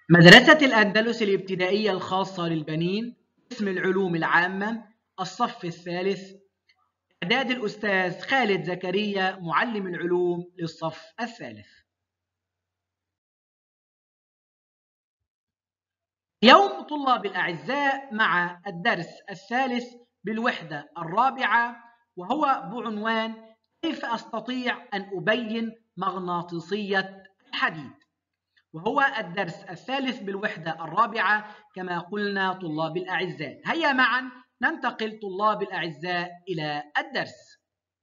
مدرسة الأندلس الابتدائية الخاصة للبنين، قسم العلوم العامة، الصف الثالث، إعداد الأستاذ خالد زكريا معلم العلوم للصف الثالث. اليوم طلاب الأعزاء مع الدرس الثالث بالوحدة الرابعة، وهو بعنوان كيف أستطيع أن أبين مغناطيسية الحديد، وهو الدرس الثالث بالوحدة الرابعة كما قلنا طلاب الأعزاء. هيا معا ننتقل طلاب الأعزاء إلى الدرس.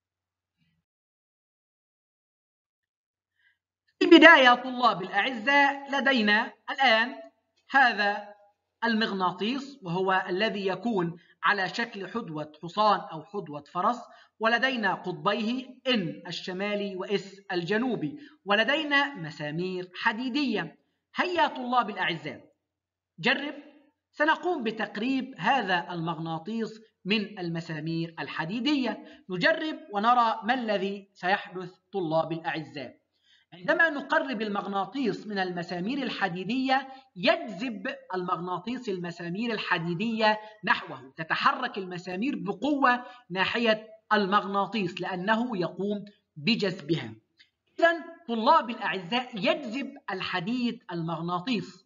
في البداية طلاب الأعزاء لدينا الآن هذا المغناطيس، وهو الذي يكون على شكل حدوة حصان أو حدوة فرس، ولدينا قطبيه N الشمالي و S الجنوبي، ولدينا مسامير حديدية. هيا طلاب الأعزاء جرب، سنقوم بتقريب هذا المغناطيس من المسامير الحديدية. نجرب ونرى ما الذي سيحدث طلاب الأعزاء. عندما نقرب المغناطيس من المسامير الحديدية يجذب المغناطيس المسامير الحديدية نحوه، تتحرك المسامير بقوة ناحية المغناطيس لأنه يقوم بجذبها. إذن طلاب الأعزاء يجذب الحديد المغناطيس،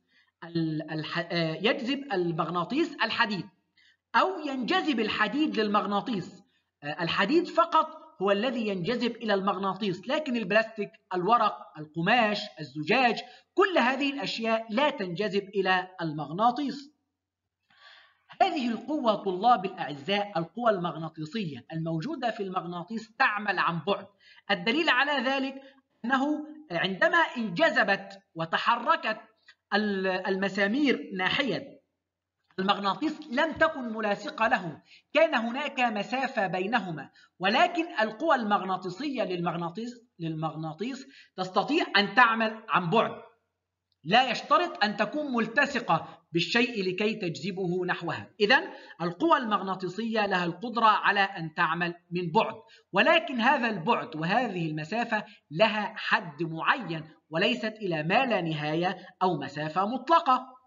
يجذب المغناطيس الحديد، أو ينجذب الحديد للمغناطيس. الحديد فقط هو الذي ينجذب إلى المغناطيس، لكن البلاستيك، الورق، القماش، الزجاج، كل هذه الأشياء لا تنجذب إلى المغناطيس. هذه القوة طلاب الأعزاء، القوة المغناطيسية الموجودة في المغناطيس تعمل عن بعد. الدليل على ذلك أنه عندما انجذبت وتحركت المسامير ناحية المغناطيس لم تكن ملاصقة له، كان هناك مسافة بينهما، ولكن القوى المغناطيسية للمغناطيس تستطيع أن تعمل عن بعد، لا يشترط أن تكون ملتصقة بالشيء لكي تجذبه نحوها. إذن القوى المغناطيسية لها القدرة على أن تعمل من بعد، ولكن هذا البعد وهذه المسافة لها حد معين وليست إلى ما لا نهاية أو مسافة مطلقة.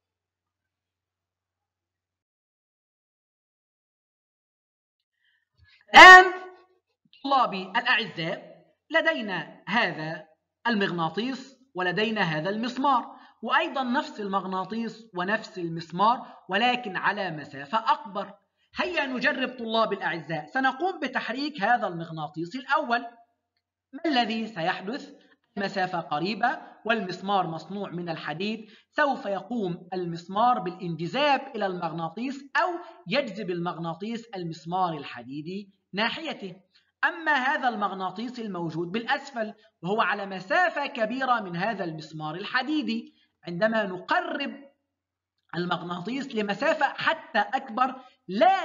الآن طلابي الأعزاء لدينا هذا المغناطيس ولدينا هذا المسمار، وأيضا نفس المغناطيس ونفس المسمار ولكن على مسافة أكبر. هيا نجرب طلاب الأعزاء، سنقوم بتحريك هذا المغناطيس الأول. ما الذي سيحدث؟ المسافة قريبة والمسمار مصنوع من الحديد، سوف يقوم المسمار بالانجذاب إلى المغناطيس أو يجذب المغناطيس المسمار الحديدي ناحيته. أما هذا المغناطيس الموجود بالأسفل وهو على مسافة كبيرة من هذا المسمار الحديدي، عندما نقرب المغناطيس لمسافة حتى أكبر لا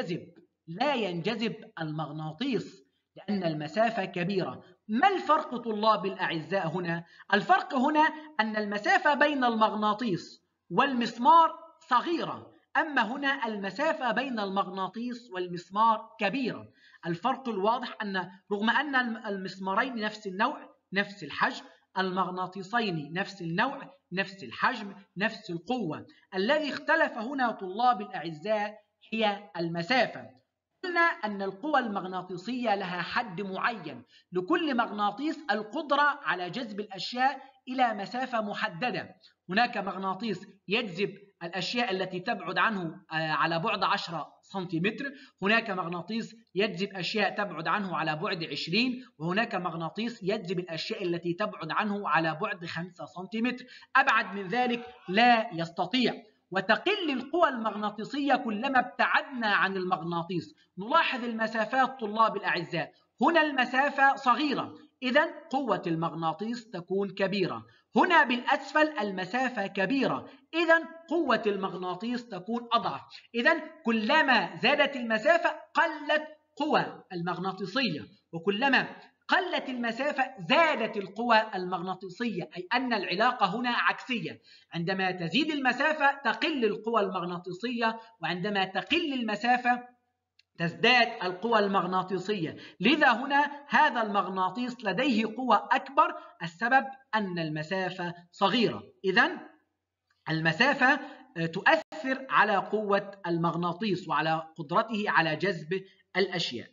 ينجذب المغناطيس لأن المسافة كبيرة. ما الفرق طلاب الأعزاء هنا؟ الفرق هنا أن المسافة بين المغناطيس والمسمار صغيرة، أما هنا المسافة بين المغناطيس والمسمار كبيرة. الفرق الواضح أن رغم أن المسمارين نفس النوع نفس الحجم، المغناطيسين نفس النوع نفس الحجم نفس القوة، الذي اختلف هنا طلاب الأعزاء هي المسافة. قلنا أن القوى المغناطيسية لها حد معين، لكل مغناطيس القدرة على جذب الأشياء إلى مسافة محددة. هناك مغناطيس يجذب الأشياء التي تبعد عنه على بعد 10 سنتيمتر، هناك مغناطيس يجذب أشياء تبعد عنه على بعد 20، وهناك مغناطيس يجذب الأشياء التي تبعد عنه على بعد 5 سنتيمتر. أبعد من ذلك لا يستطيع. وتقل القوى المغناطيسية كلما ابتعدنا عن المغناطيس. نلاحظ المسافات طلاب الأعزاء، هنا المسافة صغيرة إذن قوة المغناطيس تكون كبيرة، هنا بالأسفل المسافة كبيرة إذن قوة المغناطيس تكون أضعف. إذن كلما زادت المسافة قلت قوى المغناطيسية، وكلما قلت المسافة زادت القوى المغناطيسية، أي أن العلاقة هنا عكسية. عندما تزيد المسافة تقل القوى المغناطيسية، وعندما تقل المسافة تزداد القوى المغناطيسية. لذا هنا هذا المغناطيس لديه قوة أكبر، السبب أن المسافة صغيرة. إذن المسافة تؤثر على قوة المغناطيس وعلى قدرته على جذب الأشياء.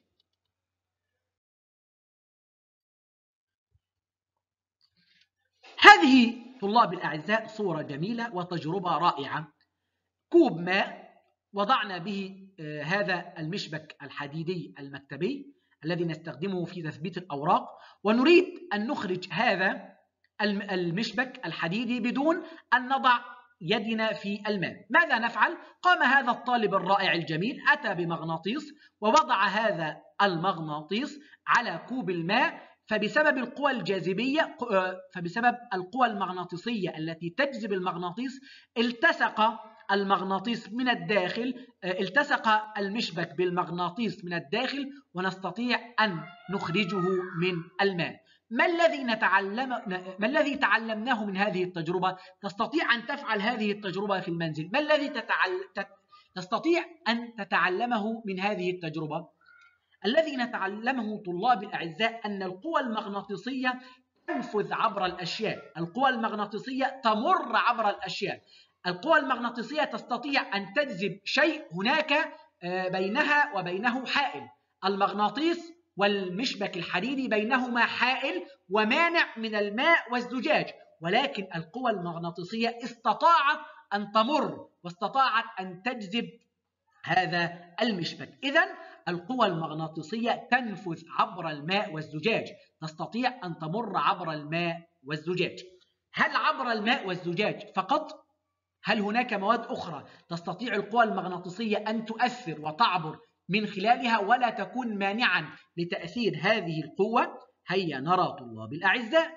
هذه طلاب الأعزاء صورة جميلة وتجربة رائعة. كوب ماء وضعنا به هذا المشبك الحديدي المكتبي الذي نستخدمه في تثبيت الأوراق، ونريد أن نخرج هذا المشبك الحديدي بدون أن نضع يدنا في الماء. ماذا نفعل؟ قام هذا الطالب الرائع الجميل أتى بمغناطيس ووضع هذا المغناطيس على كوب الماء، فبسبب القوى الجاذبية فبسبب القوى المغناطيسية التي تجذب المغناطيس التصق المغناطيس من الداخل، التصق المشبك بالمغناطيس من الداخل، ونستطيع أن نخرجه من الماء. ما الذي تعلمناه من هذه التجربة؟ تستطيع أن تفعل هذه التجربة في المنزل. ما الذي تستطيع أن تتعلمه من هذه التجربة؟ الذي نتعلمه طلاب الأعزاء أن القوى المغناطيسية تنفذ عبر الأشياء، القوى المغناطيسية تمر عبر الأشياء. القوى المغناطيسية تستطيع أن تجذب شيء هناك بينها وبينه حائل. المغناطيس والمشبك الحديدي بينهما حائل ومانع من الماء والزجاج، ولكن القوى المغناطيسية استطاعت أن تمر واستطاعت أن تجذب هذا المشبك. إذن القوى المغناطيسية تنفذ عبر الماء والزجاج، تستطيع أن تمر عبر الماء والزجاج. هل عبر الماء والزجاج فقط؟ هل هناك مواد أخرى تستطيع القوى المغناطيسية أن تؤثر وتعبر من خلالها ولا تكون مانعا لتأثير هذه القوة؟ هيا نرى طلاب الأعزاء.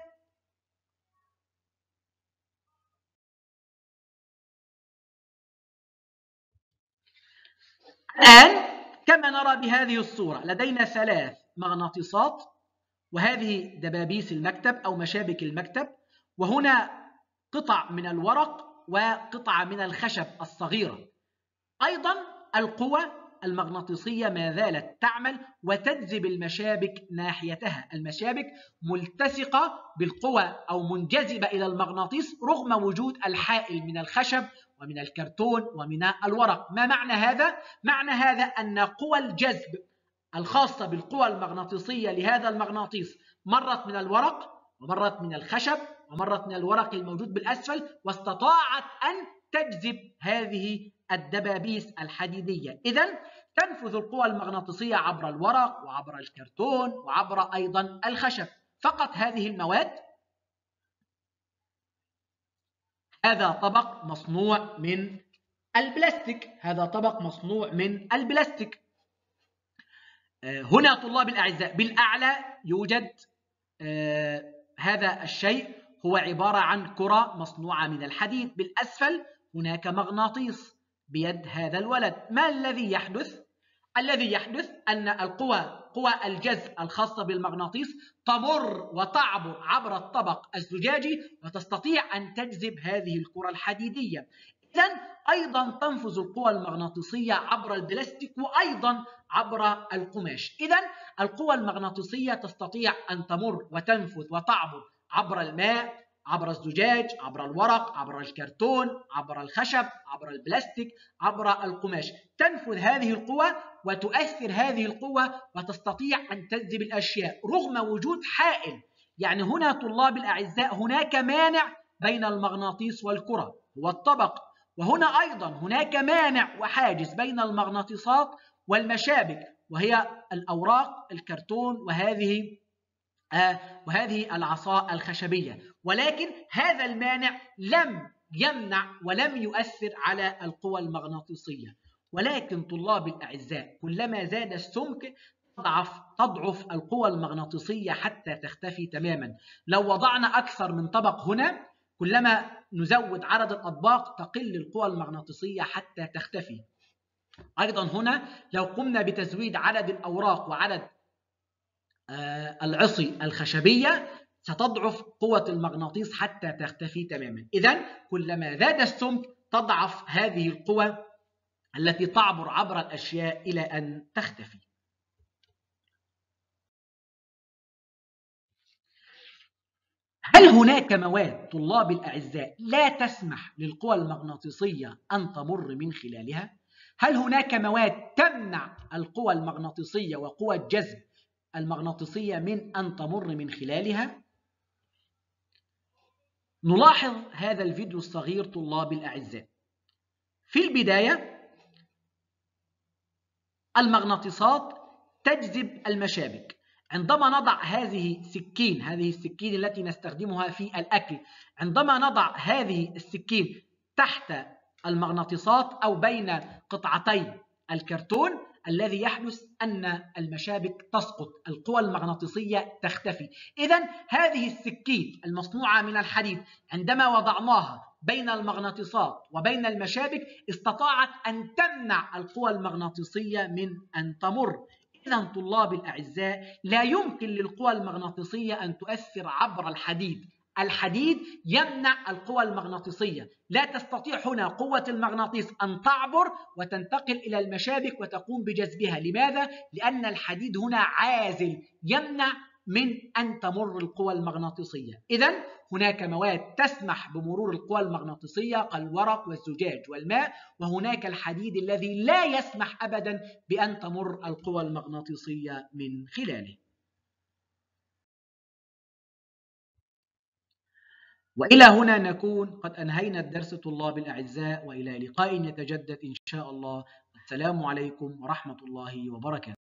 الآن كما نرى بهذه الصورة لدينا 3 مغناطيسات، وهذه دبابيس المكتب أو مشابك المكتب، وهنا قطع من الورق وقطعة من الخشب الصغيرة. أيضا القوى المغناطيسية ما زالت تعمل وتجذب المشابك ناحيتها. المشابك ملتصقة بالقوى أو منجذبة إلى المغناطيس رغم وجود الحائل من الخشب ومن الكرتون ومن الورق. ما معنى هذا؟ معنى هذا أن قوى الجذب الخاصة بالقوى المغناطيسية لهذا المغناطيس مرت من الورق ومرت من الخشب ومرت من الورق الموجود بالأسفل، واستطاعت أن تجذب هذه الدبابيس الحديدية. إذن تنفذ القوى المغناطيسية عبر الورق وعبر الكرتون وعبر أيضا الخشب. فقط هذه المواد. هذا طبق مصنوع من البلاستيك، هذا طبق مصنوع من البلاستيك. هنا طلاب الأعزاء بالأعلى يوجد هذا الشيء هو عبارة عن كرة مصنوعة من الحديد. بالأسفل هناك مغناطيس بيد هذا الولد. ما الذي يحدث؟ الذي يحدث أن قوى الجذب الخاصة بالمغناطيس تمر وتعبر عبر الطبق الزجاجي وتستطيع أن تجذب هذه الكرة الحديدية. إذن أيضا تنفذ القوى المغناطيسية عبر البلاستيك وأيضا عبر القماش. إذن القوى المغناطيسية تستطيع أن تمر وتنفذ وتعبر عبر الماء، عبر الزجاج، عبر الورق، عبر الكرتون، عبر الخشب، عبر البلاستيك، عبر القماش. تنفذ هذه القوى وتؤثر هذه القوى وتستطيع أن تجذب الأشياء رغم وجود حائل. يعني هنا طلاب الأعزاء هناك مانع بين المغناطيس والكرة هو الطبق، وهنا أيضا هناك مانع وحاجز بين المغناطيسات والمشابك وهي الأوراق، الكرتون، وهذه العصا الخشبية. ولكن هذا المانع لم يمنع ولم يؤثر على القوى المغناطيسية. ولكن طلاب الأعزاء كلما زاد السمك تضعف القوى المغناطيسية حتى تختفي تماما. لو وضعنا أكثر من طبق هنا كلما نزود عدد الأطباق تقل القوى المغناطيسية حتى تختفي. أيضا هنا لو قمنا بتزويد عدد الأوراق وعدد العصي الخشبية ستضعف قوة المغناطيس حتى تختفي تماما. إذن كلما زاد السمك تضعف هذه القوى التي تعبر عبر الأشياء إلى أن تختفي. هل هناك مواد طلابي الأعزاء لا تسمح للقوى المغناطيسية أن تمر من خلالها؟ هل هناك مواد تمنع القوى المغناطيسية وقوى الجذب المغناطيسية من أن تمر من خلالها؟ نلاحظ هذا الفيديو الصغير طلابي الأعزاء. في البداية المغناطيسات تجذب المشابك. عندما نضع هذه السكين التي نستخدمها في الأكل، عندما نضع هذه السكين تحت المغناطيسات أو بين قطعتي الكرتون، الذي يحدث أن المشابك تسقط، القوى المغناطيسية تختفي. إذن هذه السكين المصنوعة من الحديد عندما وضعناها بين المغناطيسات وبين المشابك استطاعت أن تمنع القوى المغناطيسية من أن تمر. إذن طلابي الأعزاء، لا يمكن للقوى المغناطيسية أن تؤثر عبر الحديد. الحديد يمنع القوى المغناطيسية، لا تستطيع هنا قوة المغناطيس أن تعبر وتنتقل إلى المشابك وتقوم بجذبها. لماذا؟ لأن الحديد هنا عازل يمنع من أن تمر القوى المغناطيسية. إذن هناك مواد تسمح بمرور القوى المغناطيسية كالورق والزجاج والماء، وهناك الحديد الذي لا يسمح أبدا بأن تمر القوى المغناطيسية من خلاله. وإلى هنا نكون قد أنهينا الدرس طلاب الأعزاء، وإلى لقاء يتجدد إن شاء الله. السلام عليكم ورحمة الله وبركاته.